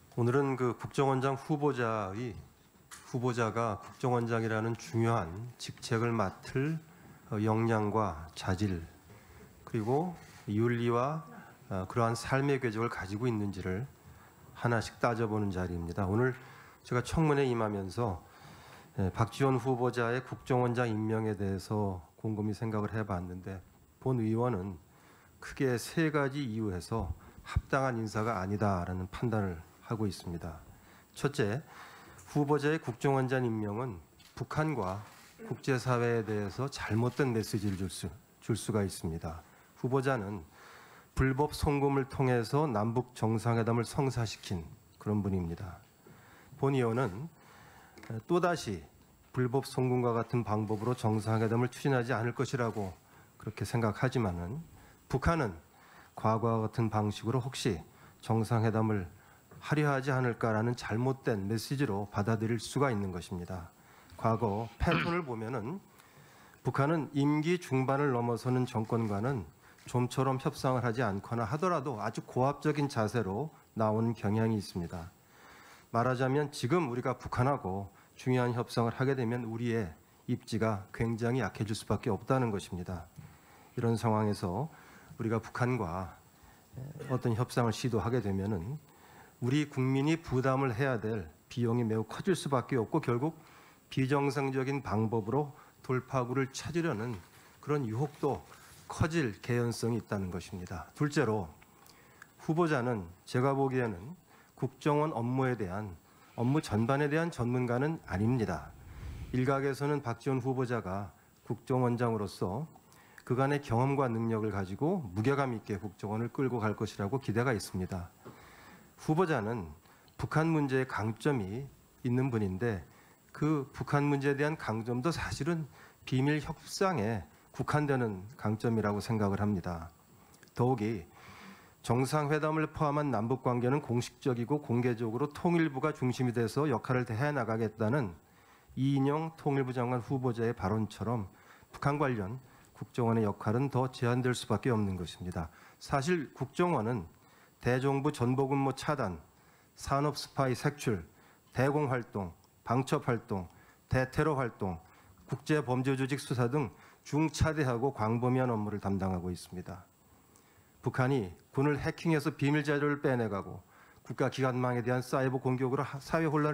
오늘은 그 국정원장 후보자가 국정원장이라는 중요한 직책을 맡을 역량과 자질, 그리고 윤리와 그러한 삶의 궤적을 가지고 있는지를 하나씩 따져보는 자리입니다. 오늘 제가 청문회에 임하면서 박지원 후보자의 국정원장 임명에 대해서 곰곰이 생각을 해봤는데, 본 의원은 크게 세 가지 이유에서 합당한 인사가 아니다라는 판단을 하고 있습니다. 첫째, 후보자의 국정원장 임명은 북한과 국제사회에 대해서 잘못된 메시지를 줄 수가 있습니다. 후보자는 불법 송금을 통해서 남북 정상회담을 성사시킨 그런 분입니다. 본 의원은 또다시 불법 송금과 같은 방법으로 정상회담을 추진하지 않을 것이라고 그렇게 생각하지만은, 북한은 과거와 같은 방식으로 혹시 정상회담을 하려 하지 않을까라는 잘못된 메시지로 받아들일 수가 있는 것입니다. 과거 패턴을 보면은 북한은 임기 중반을 넘어서는 정권과는 좀처럼 협상을 하지 않거나 하더라도 아주 고압적인 자세로 나오는 경향이 있습니다. 말하자면 지금 우리가 북한하고 중요한 협상을 하게 되면 우리의 입지가 굉장히 약해질 수밖에 없다는 것입니다. 이런 상황에서 우리가 북한과 어떤 협상을 시도하게 되면은 우리 국민이 부담을 해야 될 비용이 매우 커질 수밖에 없고, 결국 비정상적인 방법으로 돌파구를 찾으려는 그런 유혹도 커질 개연성이 있다는 것입니다. 둘째로, 후보자는 제가 보기에는 국정원 업무 전반에 대한 전문가는 아닙니다. 일각에서는 박지원 후보자가 국정원장으로서 그간의 경험과 능력을 가지고 무게감 있게 국정원을 끌고 갈 것이라고 기대가 있습니다. 후보자는 북한 문제에 강점이 있는 분인데, 그 북한 문제에 대한 강점도 사실은 비밀 협상에 국한되는 강점이라고 생각을 합니다. 더욱이 정상회담을 포함한 남북관계는 공식적이고 공개적으로 통일부가 중심이 돼서 역할을 다해 나가겠다는 이인영 통일부 장관 후보자의 발언처럼 북한 관련 국정원의 역할은 더 제한될 수밖에 없는 것입니다. 사실 국정원은 대정부 전복음모 차단, 산업 스파이 색출, 대공활동, 방첩활동, 대테러활동, 국제범죄조직 수사 등 중차대하고 광범위한 업무를 담당하고 있습니다. 북한이 군을 해킹해서 비밀 자료를 빼내가고 국가기관망에 대한 사이버 공격으로 사회 혼란을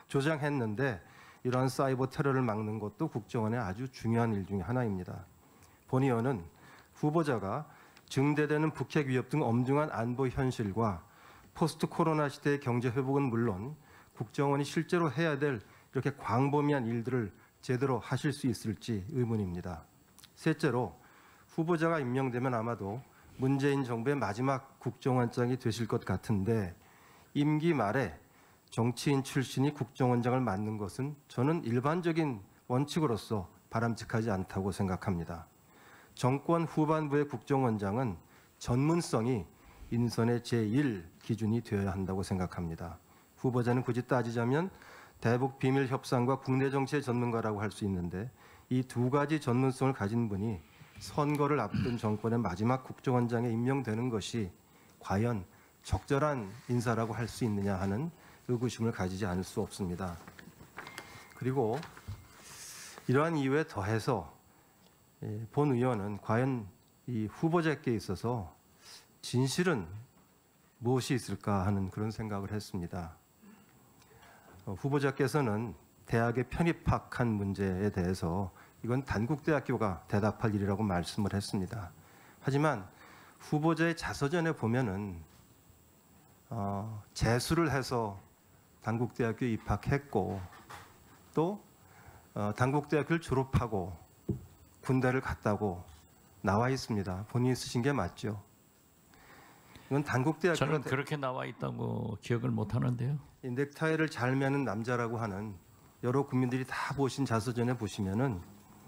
조장했는데, 이러한 사이버 테러를 막는 것도 국정원의 아주 중요한 일 중에 하나입니다. 본 의원은 후보자가 증대되는 북핵 위협 등 엄중한 안보 현실과 포스트 코로나 시대의 경제 회복은 물론 국정원이 실제로 해야 될 이렇게 광범위한 일들을 제대로 하실 수 있을지 의문입니다. 셋째로, 후보자가 임명되면 아마도 문재인 정부의 마지막 국정원장이 되실 것 같은데, 임기 말에 정치인 출신이 국정원장을 맡는 것은 저는 일반적인 원칙으로서 바람직하지 않다고 생각합니다. 정권 후반부의 국정원장은 전문성이 인선의 제1 기준이 되어야 한다고 생각합니다. 후보자는 굳이 따지자면 대북 비밀 협상과 국내 정치의 전문가라고 할 수 있는데, 이 두 가지 전문성을 가진 분이 선거를 앞둔 정권의 마지막 국정원장에 임명되는 것이 과연 적절한 인사라고 할 수 있느냐 하는 의구심을 가지지 않을 수 없습니다. 그리고 이러한 이유에 더해서 본 의원은 과연 이 후보자께 있어서 진실은 무엇이 있을까 하는 그런 생각을 했습니다. 후보자께서는 대학에 편입학한 문제에 대해서 이건 단국대학교가 대답할 일이라고 말씀을 했습니다. 하지만 후보자의 자서전에 보면은 재수를 해서 단국대학교에 입학했고, 또 단국대학교를 졸업하고 군대를 갔다고 나와 있습니다. 본인이 쓰신 게 맞죠? 이건 단국대학교가 저는 그렇게 나와 있다고 기억을 못 하는데요. 넥타이를 잘 매는 남자라고 하는 여러 국민들이 다 보신 자서전에 보시면은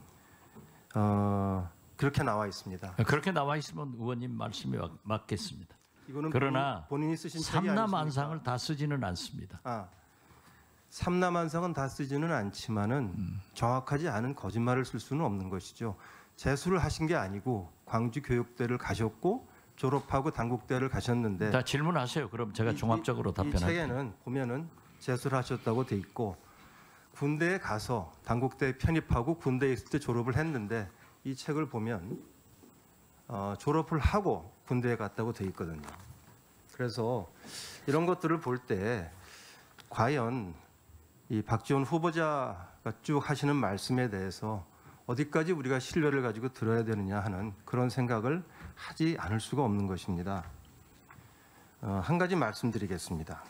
그렇게 나와 있습니다. 그렇게 나와 있으면 의원님 말씀이 맞겠습니다. 이거는 그러나 본인이 쓰신 책이 아니십니까? 삼남한상을 다 쓰지는 않습니다. 삼남한상은 다 쓰지는 않지만은 정확하지 않은 거짓말을 쓸 수는 없는 것이죠. 재수를 하신 게 아니고 광주 교육대를 가셨고 졸업하고 단국대를 가셨는데 다 질문하세요. 그럼 제가 종합적으로 이 답변할게요. 책에는 보면은 재수를 하셨다고 돼 있고 군대에 가서 단국대에 편입하고 군대에 있을 때 졸업을 했는데 이 책을 보면 졸업을 하고 군대에 갔다고 돼 있거든요. 그래서 이런 것들을 볼 때 과연 이 박지원 후보자가 쭉 하시는 말씀에 대해서 어디까지 우리가 신뢰를 가지고 들어야 되느냐 하는 그런 생각을 하지 않을 수가 없는 것입니다. 한 가지 말씀드리겠습니다.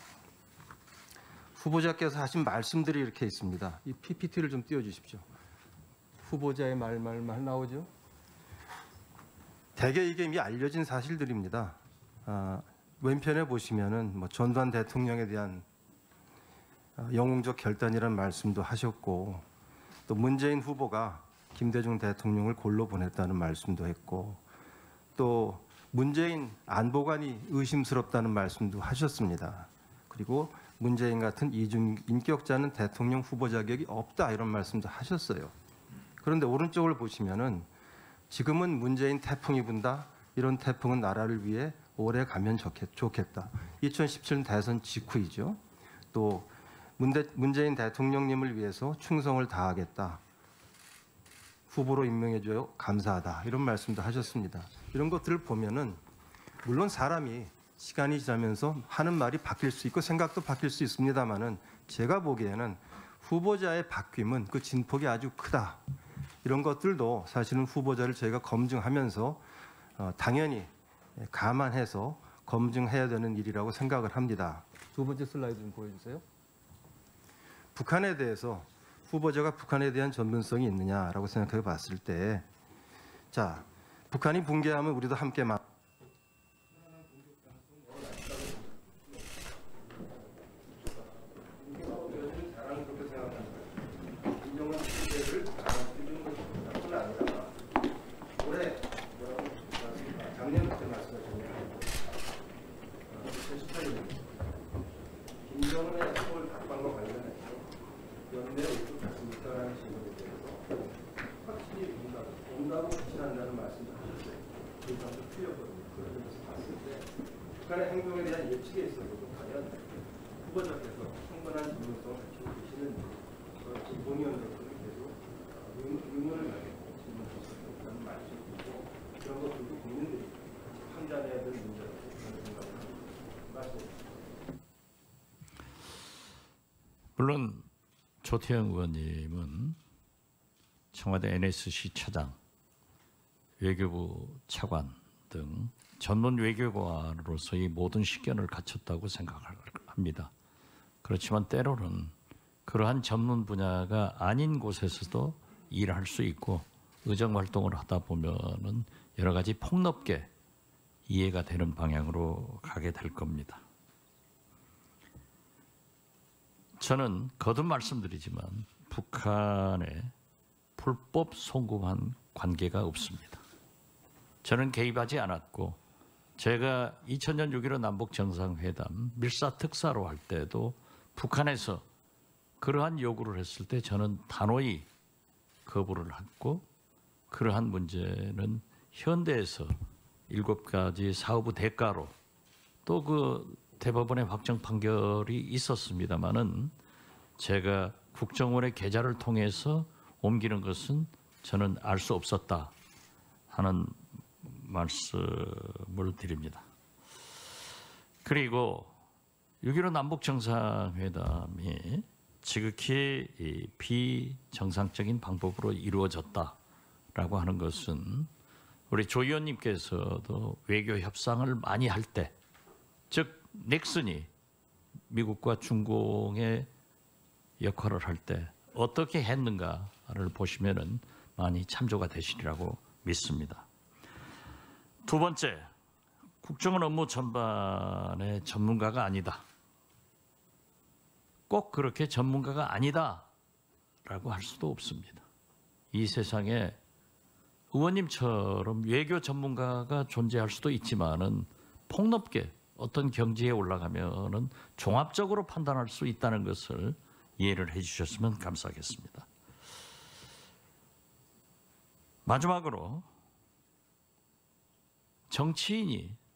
후보자께서 하신 말씀들이 이렇게 있습니다. 이 PPT를 좀 띄워주십시오. 후보자의 말 나오죠? 대개 이게 이미 알려진 사실들입니다. 왼편에 보시면은 뭐 전두환 대통령에 대한 영웅적 결단이라는 말씀도 하셨고 또 문재인 후보가 김대중 대통령을 골로 보냈다는 말씀도 했고 또 문재인 안보관이 의심스럽다는 말씀도 하셨습니다. 그리고 문재인 같은 이중 인격자는 대통령 후보 자격이 없다 이런 말씀도 하셨어요. 그런데 오른쪽을 보시면은 지금은 문재인 태풍이 분다. 이런 태풍은 나라를 위해 오래 가면 좋겠다. 2017년 대선 직후이죠. 또 문재인 대통령님을 위해서 충성을 다하겠다. 후보로 임명해줘요. 감사하다. 이런 말씀도 하셨습니다. 이런 것들을 보면은 물론 사람이 시간이 지나면서 하는 말이 바뀔 수 있고 생각도 바뀔 수 있습니다만은 제가 보기에는 후보자의 바뀜은 그 진폭이 아주 크다. 이런 것들도 사실은 후보자를 저희가 검증하면서 당연히 감안해서 검증해야 되는 일이라고 생각을 합니다. 두 번째 슬라이드 좀 보여주세요. 북한에 대해서 후보자가 북한에 대한 전문성이 있느냐라고 생각해 봤을 때, 자, 북한이 붕괴하면 우리도 함께 북한의 행동에 대한 예측에 있어서도 과연 후보자께서 충분한 전문성을 갖추고 계시는지 지금 본의원으로서는 계속 의문을 가지고 질문하셨다는 말씀이 있고 그런 것들도 국민들이 판단해야 될 문제라고 저는 생각을 합니다. 말씀해주십시오. 물론 조태영 의원님은 청와대 NSC 차장, 외교부 차관 등 전문 외교관으로서의 모든 식견을 갖췄다고 생각합니다. 그렇지만 때로는 그러한 전문 분야가 아닌 곳에서도 일할 수 있고 의정 활동을 하다 보면은 여러 가지 폭넓게 이해가 되는 방향으로 가게 될 겁니다. 저는 거듭 말씀드리지만 북한에 불법 송금한 관계가 없습니다. 저는 개입하지 않았고 제가 2000년 6.15 남북 정상회담 밀사 특사로 할 때도 북한에서 그러한 요구를 했을 때 저는 단호히 거부를 했고 그러한 문제는 현대에서 7가지 사후부 대가로 또 그 대법원의 확정 판결이 있었습니다마는 제가 국정원의 계좌를 통해서 옮기는 것은 저는 알 수 없었다 하는 말씀을 드립니다. 그리고 6.15 남북 정상회담이 지극히 비정상적인 방법으로 이루어졌다라고 하는 것은 우리 조 의원님께서도 외교 협상을 많이 할 때, 즉 닉슨이 미국과 중공의 역할을 할 때 어떻게 했는가를 보시면은 많이 참조가 되시리라고 믿습니다. 두 번째, 국정원 업무 전반의 전문가가 아니다. 꼭 그렇게 전문가가 아니다라고 할 수도 없습니다. 이 세상에 의원님처럼 외교 전문가가 존재할 수도 있지만은 폭넓게 어떤 경지에 올라가면은 종합적으로 판단할 수 있다는 것을 이해를 해주셨으면 감사하겠습니다. 마지막으로 정치인이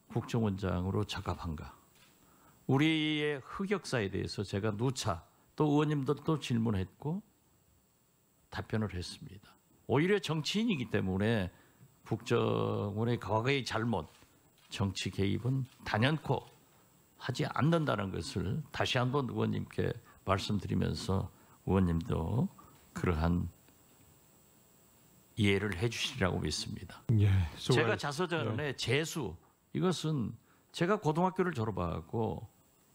국정원장으로 적합한가? 우리의 흑역사에 대해서 제가 누차 또 의원님들도 질문했고 답변을 했습니다. 오히려 정치인이기 때문에 국정원의 과거의 잘못, 정치 개입은 단연코 하지 않는다는 것을 다시 한번 의원님께 말씀드리면서 의원님도 그러한 이해를 해주시리라고 믿습니다. 예, 제가 자서전의 재수, 이것은 제가 고등학교를 졸업하고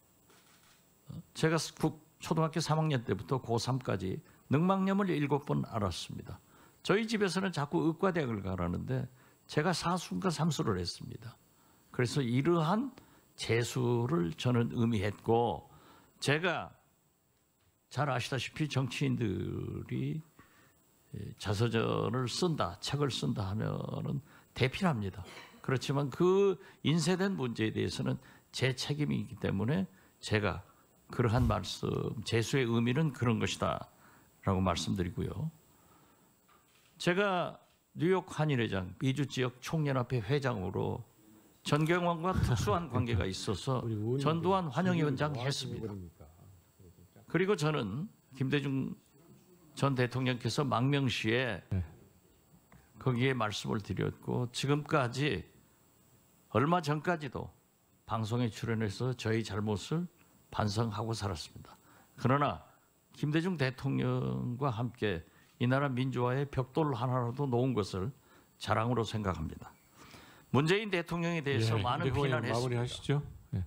제가 초등학교 3학년 때부터 고3까지 능망염을 7번 앓았습니다. 저희 집에서는 자꾸 의과대학을 가라는데 제가 사순과 삼수를 했습니다. 그래서 이러한 재수를 저는 의미했고, 제가 잘 아시다시피 정치인들이 자서전을 쓴다, 책을 쓴다 하면은 대필합니다. 그렇지만 그 인쇄된 문제에 대해서는 제 책임이기 때문에 제가 그러한 말씀, 재수의 의미는 그런 것이다 라고 말씀드리고요. 제가 뉴욕 한일회장, 미주 지역 총연합회 회장으로 전경환과 특수한 관계가 있어서 전두환 환영위원장 했습니다. 그리고 저는 김대중 전 대통령께서 망명시에 거기에 말씀을 드렸고, 지금까지 얼마 전까지도 방송에 출연해서 저희 잘못을 반성하고 살았습니다. 그러나 김대중 대통령과 함께 이 나라 민주화의 벽돌 하나라도 놓은 것을 자랑으로 생각합니다. 문재인 대통령에 대해서 많은 비난했습니다. 마무리하시죠. 예.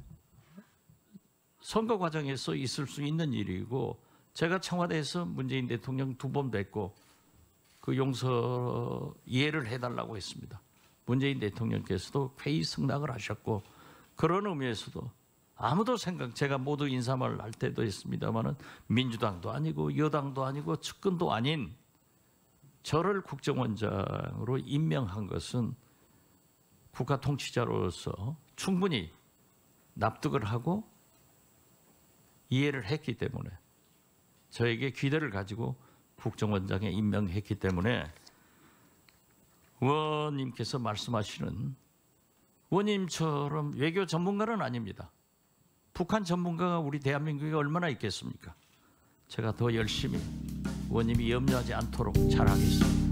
선거 과정에서 있을 수 있는 일이고, 제가 청와대에서 문재인 대통령 2번 뵙고 그 용서 이해를 해달라고 했습니다. 문재인 대통령께서도 회의 승낙을 하셨고, 그런 의미에서도 아무도 제가 모두 인사말 할 때도 했습니다마는 민주당도 아니고 여당도 아니고 측근도 아닌 저를 국정원장으로 임명한 것은 국가 통치자로서 충분히 납득을 하고 이해를 했기 때문에, 저에게 기대를 가지고 국정원장에 임명했기 때문에 의원님께서 말씀하시는, 의원님처럼 외교 전문가는 아닙니다. 북한 전문가가 우리 대한민국에 얼마나 있겠습니까? 제가 더 열심히 의원님이 염려하지 않도록 잘하겠습니다.